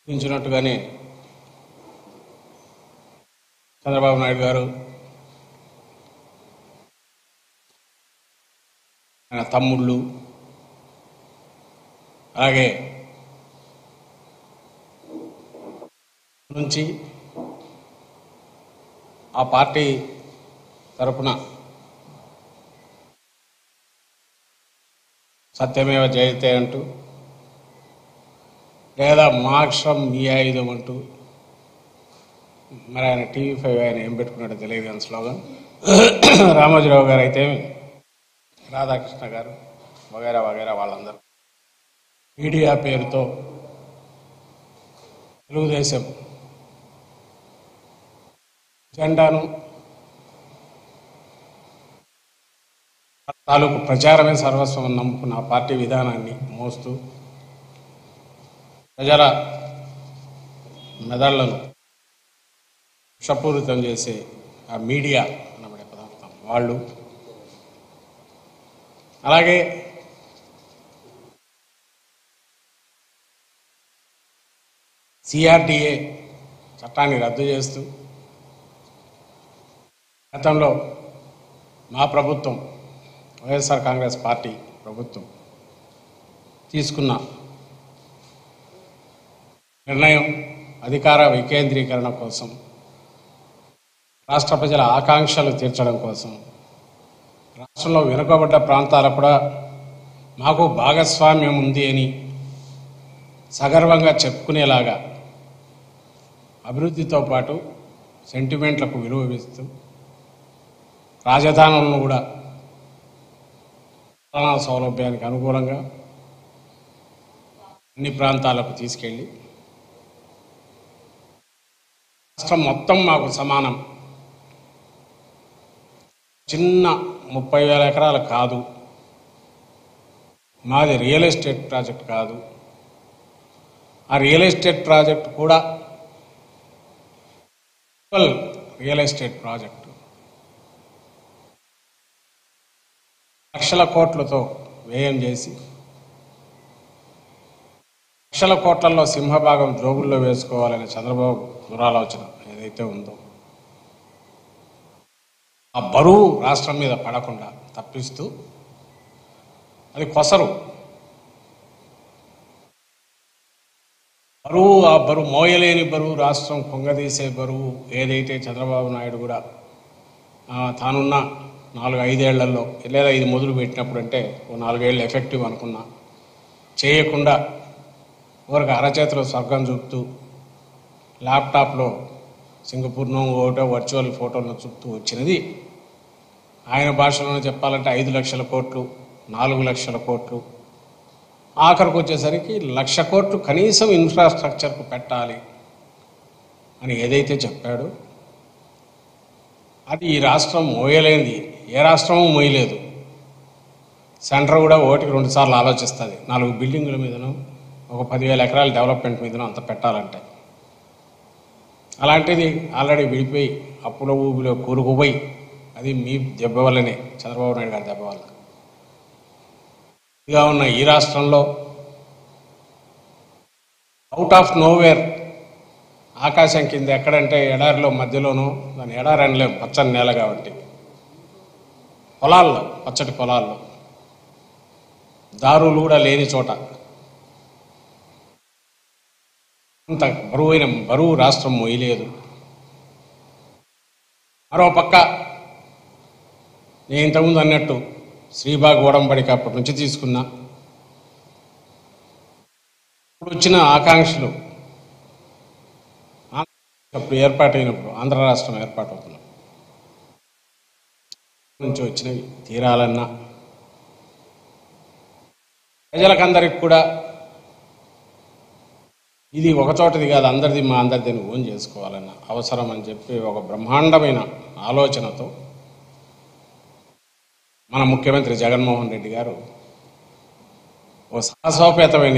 ఊహించినట్టుగానే చంద్రబాబు నాయుడు గారు ఆయన తమ్ముళ్ళు అలాగే నుంచి ఆ పార్టీ తరపున సత్యమేవ జయతే అంటూ లేదా మోక్షం మీ ఆయుధం అంటూ మరి ఆయన TV5 ఆయన ఏం పెట్టుకున్నాడో తెలియదు కానీ స్లోగన్ రామోజీరావు గారు అయితే రాధాకృష్ణ గారు వగైరా వగైరా వాళ్ళందరూ మీడియా పేరుతో తెలుగుదేశం జెండాను తాలూకు ప్రచారమే సర్వస్వం నమ్ముకున్న ఆ పార్టీ విధానాన్ని మోస్తూ ప్రజల మెదళ్లను విషపూరితం చేసే ఆ మీడియా అనబడే పదార్థం వాళ్ళు, అలాగే CRDA చట్టాన్ని రద్దు చేస్తూ గతంలో మా ప్రభుత్వం వైఎస్ఆర్ కాంగ్రెస్ పార్టీ ప్రభుత్వం తీసుకున్న నిర్ణయం అధికార వికేంద్రీకరణ కోసం, రాష్ట్ర ప్రజల ఆకాంక్షలు తీర్చడం కోసం, రాష్ట్రంలో వెనుకబడ్డ ప్రాంతాలకు కూడా మాకు భాగస్వామ్యం ఉంది అని సగర్వంగా చెప్పుకునేలాగా అభివృద్ధితో పాటు సెంటిమెంట్లకు విలువ ఇస్తూ రాజధానులను కూడా పాలనా సౌలభ్యానికి అనుకూలంగా అన్ని ప్రాంతాలకు తీసుకెళ్ళి రాష్ట్రం మొత్తం మాకు సమానం, చిన్న 30,000 ఎకరాలు కాదు, మాది రియల్ ఎస్టేట్ ప్రాజెక్ట్ కాదు, ఆ రియల్ ఎస్టేట్ ప్రాజెక్ట్ కూడా రియల్ ఎస్టేట్ ప్రాజెక్టు లక్షల కోట్లతో వ్యయం చేసి లక్షల కోట్లలో సింహభాగం జోబుల్లో వేసుకోవాలనే చంద్రబాబు దురాలోచన ఏదైతే ఉందో ఆ బరువు రాష్ట్రం మీద పడకుండా తప్పిస్తూ అది కొసరు బరువు, ఆ బరువు మోయలేని బరువు, రాష్ట్రం పొంగదీసే బరువు ఏదైతే చంద్రబాబు నాయుడు కూడా తానున్న 4-5 ఏళ్లలో లేదా ఇది మొదలు పెట్టినప్పుడు అంటే 4 ఏళ్ళు ఎఫెక్టివ్ అనుకున్నా చేయకుండా ఊరికి అరచేతిలో స్వర్గం చూపుతూ ల్యాప్టాప్లో సింగపూర్ను ఒకటో వర్చువల్ ఫోటోలను చూపుతూ వచ్చినది ఆయన భాషలోనే చెప్పాలంటే 5 లక్షల కోట్లు, 4 లక్షల కోట్లు, ఆఖరికి వచ్చేసరికి 1,00,000 కోట్లు కనీసం ఇన్ఫ్రాస్ట్రక్చర్కు పెట్టాలి అని ఏదైతే చెప్పాడో అది ఈ రాష్ట్రం మోయలేనిది, ఏ రాష్ట్రమూ మోయలేదు. సెంటర్ కూడా 1-2 సార్లు ఆలోచిస్తుంది 4 బిల్డింగుల మీదనో ఒక 10,000 ఎకరాల డెవలప్మెంట్ మీదనో అంత పెట్టాలంటే. అలాంటిది ఆల్రెడీ విడిపోయి అప్పుల ఊబిలో కూరుకుపోయి అది మీ దెబ్బ వల్లనే, చంద్రబాబు నాయుడు గారి దెబ్బ వల్ల ఇదిగా ఉన్న ఈ రాష్ట్రంలో అవుట్ ఆఫ్ నోవేర్ ఆకాశం కింద ఎక్కడంటే ఎడారిలో మధ్యలోనూ, దాని ఎడారి అనలేం పచ్చని నేల కాబట్టి, పొలాల్లో పచ్చటి పొలాల్లో దారులు కూడా లేని చోట అంత బరువు రాష్ట్రం మొయ్యలేదు. మరో పక్క నేను ఇంతకుముందు అన్నట్టు శ్రీబాగ్ ఓడంబడికి అప్పటి నుంచి తీసుకున్నా, ఇప్పుడు వచ్చిన ఆకాంక్షలు అప్పుడు ఏర్పాటైనప్పుడు ఆంధ్ర రాష్ట్రం ఏర్పాటు అవుతున్నప్పుడు నుంచి వచ్చినవి తీరాలన్నా ప్రజలకందరికి కూడా ఇది ఒకచోటది కాదు, అందరిది మా అందరిది ఓన్ చేసుకోవాలన్న అవసరం అని చెప్పి ఒక బ్రహ్మాండమైన ఆలోచనతో మన ముఖ్యమంత్రి జగన్మోహన్ రెడ్డి గారు ఓ సాహసోపేతమైన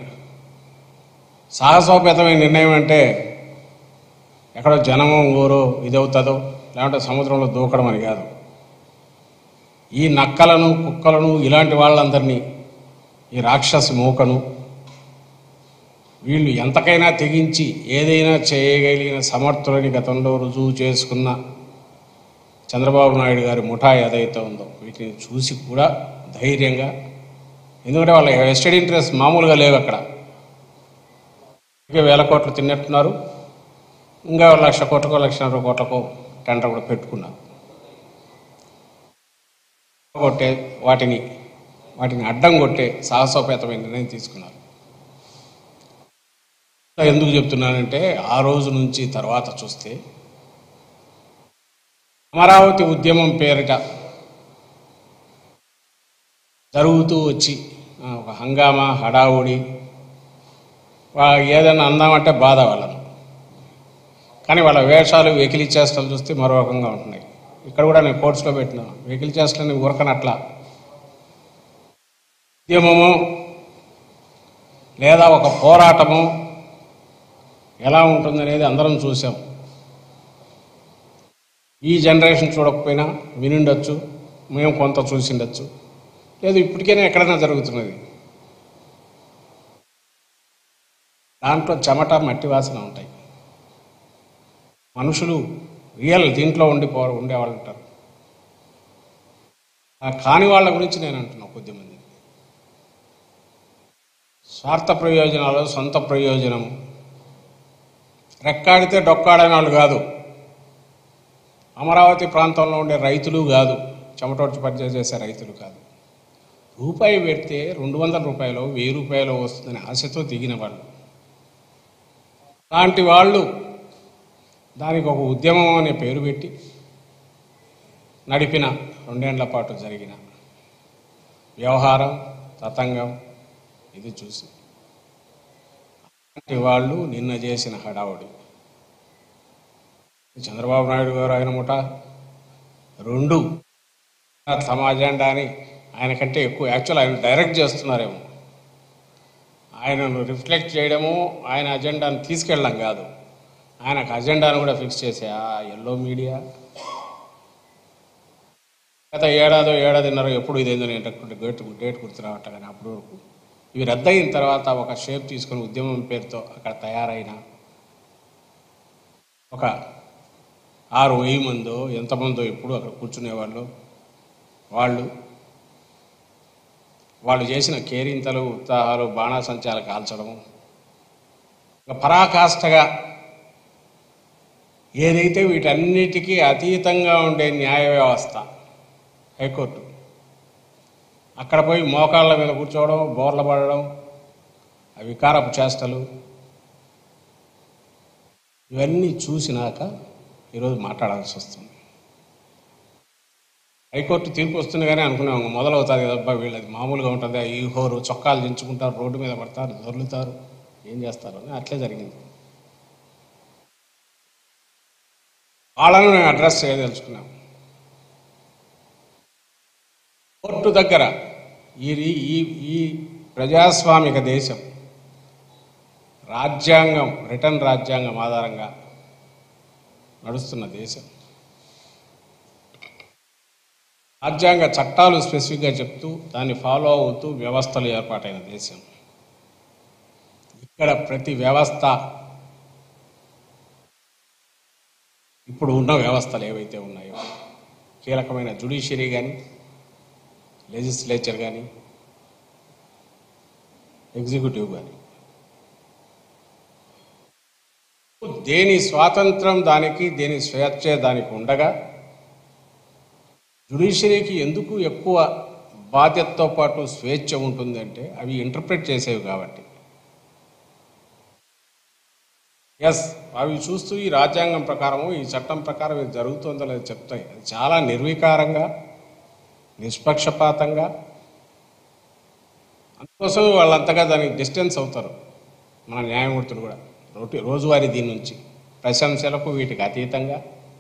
నిర్ణయం అంటే ఎక్కడో జనమో ఊరో ఇదవుతుందో లేదంటే సముద్రంలో దూకడం అని కాదు. ఈ నక్కలను, కుక్కలను, ఇలాంటి వాళ్ళందరినీ, ఈ రాక్షసి మూకను వీళ్ళు ఎంతకైనా తెగించి ఏదైనా చేయగలిగిన సమర్థులని గతంలో రుజువు చేసుకున్న చంద్రబాబు నాయుడు గారి ముఠా ఏదైతే ఉందో వీటిని చూసి కూడా ధైర్యంగా, ఎందుకంటే వాళ్ళ వెస్టెడ్ ఇంట్రెస్ట్ మామూలుగా లేవు అక్కడ. ఇంకా 1000 కోట్లు తిన్నట్టున్నారు, ఇంకా 1,00,000 కోట్లకో 1,50,000 కోట్లకో టెండర్ కూడా పెట్టుకున్నారు. వాటిని అడ్డం కొట్టే సాహసోపేతమైన నిర్ణయం తీసుకున్నారు. ఎందుకు చెప్తున్నానంటే ఆ రోజు నుంచి తర్వాత చూస్తే అమరావతి ఉద్యమం పేరిట జరుగుతూ వచ్చి ఒక హంగామా, హడావుడి, ఏదైనా అందామంటే బాధ వాళ్ళను. కానీ వాళ్ళ వేషాలు, వెకిలి చేష్టలు చూస్తే మరో రకంగా ఉంటున్నాయి. ఇక్కడ కూడా నేను కోర్ట్స్లో పెట్టినా, వెకిలి చేష్టలని ఊరకనట్లా ఉద్యమము లేదా ఒక పోరాటము ఎలా ఉంటుందనేది అందరం చూసాం. ఈ జనరేషన్ చూడకపోయినా వినుండొచ్చు, మేము కొంత చూసిండొచ్చు, లేదు ఇప్పటికైనా ఎక్కడైనా జరుగుతున్నది. దాంట్లో చెమట, మట్టి వాసన ఉంటాయి. మనుషులు రియల్ దీంట్లో ఉండేవాళ్ళు ఉంటారు. కాని వాళ్ళ గురించి నేను అంటున్నాను. కొద్దిమంది స్వార్థ ప్రయోజనాలు, సొంత ప్రయోజనము, రెక్కాడితే డొక్కాడని వాళ్ళు కాదు. అమరావతి ప్రాంతంలో ఉండే రైతులు కాదు, చెమటోడ్చి పనిచేసే చేసే రైతులు కాదు. రూపాయి పెడితే 200 రూపాయలు, 1000 రూపాయలు వస్తుందని ఆశతో దిగిన వాళ్ళు. అలాంటి వాళ్ళు దానికి ఒక ఉద్యమం అనే పేరు పెట్టి నడిపిన 2 ఏళ్ల పాటు జరిగిన వ్యవహారం, తతంగం ఇది చూసి అలాంటి వాళ్ళు నిన్న చేసిన హడావుడి, చంద్రబాబు నాయుడు గారు ఆయన ముఠ 2 తమ అజెండాని ఆయన కంటే ఎక్కువ ఆయన డైరెక్ట్ చేస్తున్నారేమో. ఆయనను రిఫ్లెక్ట్ చేయడము, ఆయన అజెండాను తీసుకెళ్ళడం కాదు, ఆయనకు అజెండాను కూడా ఫిక్స్ చేసే ఆ ఎల్లో మీడియా గత ఏడాదిన్నర ఎప్పుడు ఇదేందో నేను డేట్ గుర్తురావట. కానీ అప్పటి వరకు ఇవి రద్దయిన తర్వాత ఒక షేప్ తీసుకుని ఉద్యమం పేరుతో అక్కడ తయారైన ఒక 6,000 మందో ఎంతమందో ఎప్పుడు అక్కడ కూర్చునేవాళ్ళు. వాళ్ళు చేసిన కేరింతలు, ఉత్సాహాలు, బాణాసంచాలు కాల్చడము, ఒక పరాకాష్ఠగా ఏదైతే వీటన్నిటికీ అతీతంగా ఉండే న్యాయ వ్యవస్థ హైకోర్టు, అక్కడ పోయి మోకాళ్ళ మీద కూర్చోవడం, బోర్ల పడడం, ఆ వికారపు చేష్టలు ఇవన్నీ చూసినాక ఈరోజు మాట్లాడాల్సి వస్తుంది. హైకోర్టు తీర్పు వస్తుంది కానీ అనుకున్నాము మొదలవుతుంది కదబ్బా, వీళ్ళది మామూలుగా ఉంటుంది, ఈ హోరు చొక్కాలు దించుకుంటారు, రోడ్డు మీద పడతారు, దొర్లుతారు, ఏం చేస్తారు అని అట్లే జరిగింది. వాళ్ళను నేను అడ్రస్ చేయదలుచుకున్నాను. కోర్టు దగ్గర ఈ ప్రజాస్వామిక దేశం రాజ్యాంగం, రిటర్న్ రాజ్యాంగం ఆధారంగా నడుస్తున్న దేశం, రాజ్యాంగ చట్టాలు స్పెసిఫిక్గా చెప్తూ దాన్ని ఫాలో అవుతూ వ్యవస్థలు ఏర్పాటైన దేశం. ఇక్కడ ప్రతి వ్యవస్థ, ఇప్పుడు ఉన్న వ్యవస్థలు ఏవైతే ఉన్నాయో, కీలకమైన జ్యుడిషియరీ కానీ, లెజిస్లేచర్ కానీ, ఎగ్జిక్యూటివ్ కానీ, దేని స్వాతంత్రం దానికి, దేని స్వేచ్ఛ దానికి ఉండగా జ్యుడిషియరీకి ఎందుకు ఎక్కువ బాధ్యతతో పాటు స్వేచ్ఛ ఉంటుందంటే అవి ఇంటర్ప్రిట్ చేసేవి కాబట్టి. అవి చూస్తూ ఈ రాజ్యాంగం ప్రకారము, ఈ చట్టం ప్రకారం ఇది జరుగుతుందో లేదో చెప్తాయి. అది చాలా నిర్వికారంగా, నిష్పక్షపాతంగా, అందుకోసం వాళ్ళంతగా దానికి డిస్టెన్స్ అవుతారు మన న్యాయమూర్తులు కూడా. రోజువారీ దీని నుంచి ప్రశంసలకు వీటికి అతీతంగా,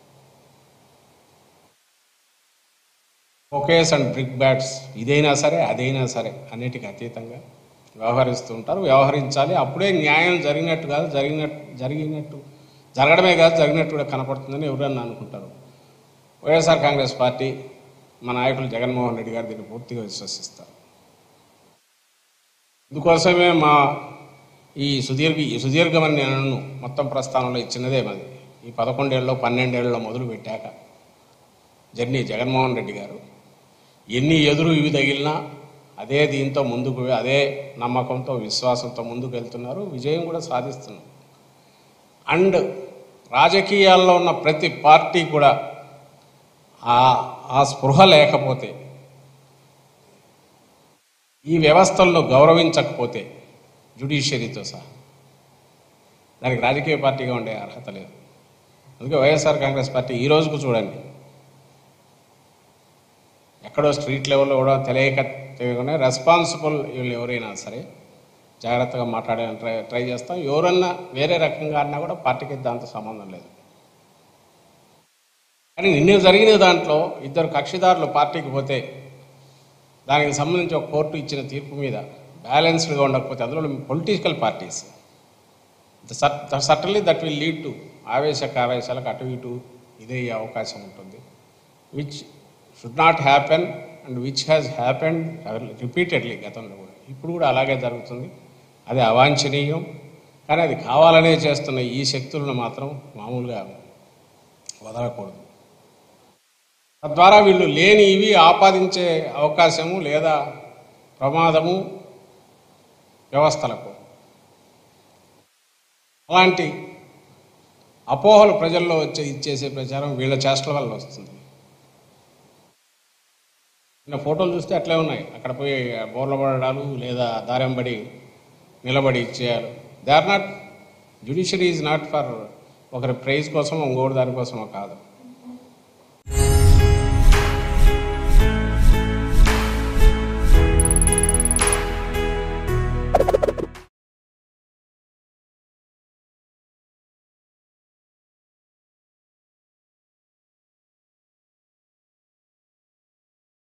ఫోకస్ అండ్ బ్రిక్ బ్యాట్స్ ఇదైనా సరే అదైనా సరే అన్నిటికీ అతీతంగా వ్యవహరిస్తూ ఉంటారు, వ్యవహరించాలి. అప్పుడే న్యాయం జరిగినట్టు కాదు, జరగడమే కాదు జరిగినట్టు కూడా కనపడుతుందని ఎవరన్నా అనుకుంటారు. వైఎస్ఆర్ కాంగ్రెస్ పార్టీ, మా నాయకులు జగన్మోహన్ రెడ్డి గారు దీన్ని పూర్తిగా విశ్వసిస్తారు. ఇందుకోసమే ఈ సుదీర్ఘమైన నేను మొత్తం ప్రస్థానంలో ఇచ్చినదే మాది. ఈ 11 ఏళ్ళలో 12 ఏళ్ళలో మొదలు పెట్టాక జర్నీ జగన్మోహన్ రెడ్డి గారు ఎన్ని ఎదురు ఇవి తగిలినా అదే దీంతో ముందుకు, అదే నమ్మకంతో విశ్వాసంతో ముందుకు వెళ్తున్నారు, విజయం కూడా సాధిస్తున్నారు. అండ్ రాజకీయాల్లో ఉన్న ప్రతి పార్టీ కూడా ఆ స్పృహ లేకపోతే, ఈ వ్యవస్థలను గౌరవించకపోతే జ్యుడిషియరీతో సహా దానికి రాజకీయ పార్టీగా ఉండే అర్హత లేదు. అందుకే వైఎస్ఆర్ కాంగ్రెస్ పార్టీ ఈ రోజుకు చూడండి, ఎక్కడో స్ట్రీట్ లెవెల్లో కూడా తెలియకనే రెస్పాన్సిబుల్ వీళ్ళు ఎవరైనా సరే జాగ్రత్తగా మాట్లాడే ట్రై చేస్తాం. ఎవరన్నా వేరే రకంగా అన్నా కూడా పార్టీకి దాంతో సంబంధం లేదు. కానీ నిన్న జరిగిన దాంట్లో 2 కక్షిదారులు పార్టీకి పోతే దానికి సంబంధించి ఒక కోర్టు ఇచ్చిన తీర్పు మీద బ్యాలెన్స్డ్గా ఉండకపోతే, అందులో political parties certainly that will lead to ఆవేశాలకు అటు ఇటు ఇదే అవకాశం ఉంటుంది, which should not happen and which has happened repeatedly గతంలో కూడా. ఇప్పుడు కూడా అలాగే జరుగుతుంది. అది అవాంఛనీయం. కానీ అది కావాలనే చేస్తున్న ఈ శక్తులను మాత్రం మామూలుగా వదలకూడదు. తద్వారా వీళ్ళు లేని ఇవి ఆపాదించే అవకాశము లేదా ప్రమాదము వ్యవస్థలకు. అలాంటి అపోహలు ప్రజల్లో ఇచ్చేసే ప్రచారం వీళ్ళ చేష్టల వల్ల వస్తుంది. నిన్న ఫోటోలు చూస్తే అట్లే ఉన్నాయి. అక్కడ పోయి బోర్ల పడడాలు లేదా దారెంబడి నిలబడి ఇచ్చేయాలి. They are not, judiciary is not for ఒకరి ప్రైజ్ కోసం ఇంకోటి దానికోసమో కాదు.